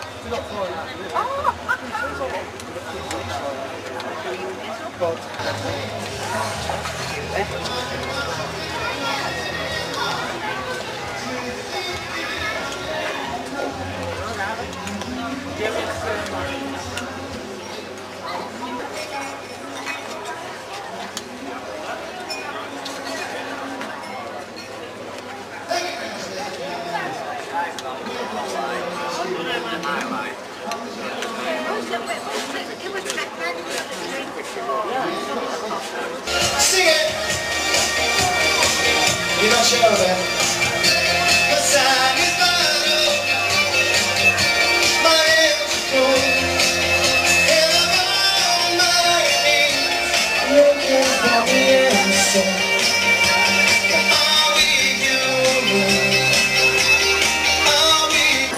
Sing it! You're not sure of it? The sun is burning, my hands are cold, and I'm on my knees, looking for the answer. Are we human? Are we?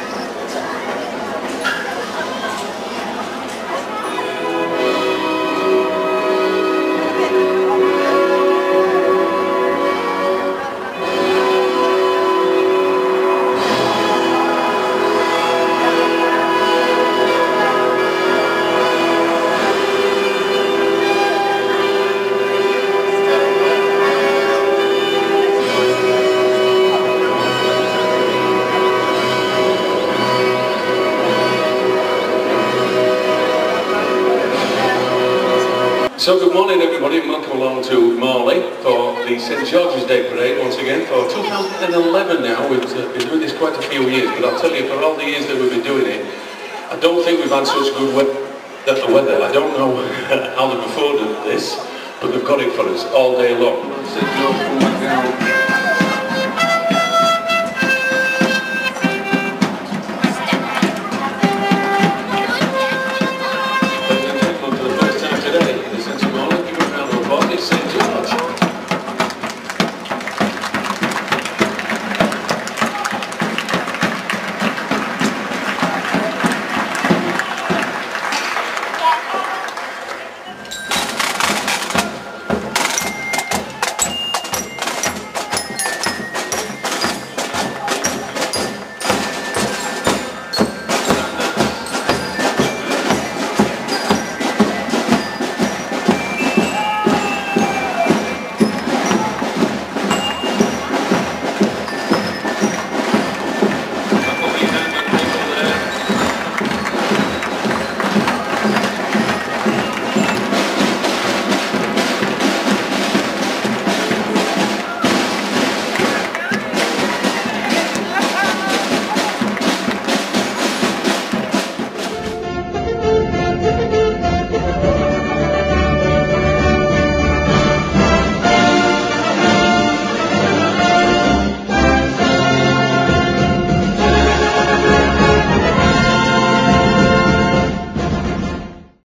So good morning everybody, and welcome along to Morley for the St George's Day Parade once again for 2011 now. We've been doing this quite a few years, but I'll tell you, for all the years that we've been doing it, I don't think we've had such good weather. I don't know how they've afforded this, but they've got it for us all day long.